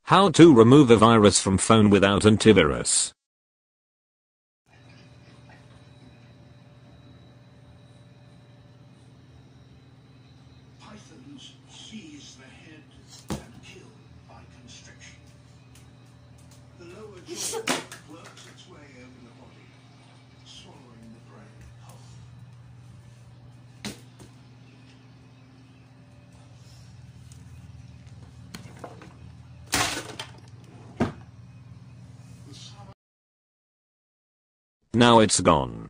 How to remove a virus from phone without antivirus. Pythons seize the head and kill by constriction. The lower jaw works its way over the body, swallowing the brain whole. Now it's gone.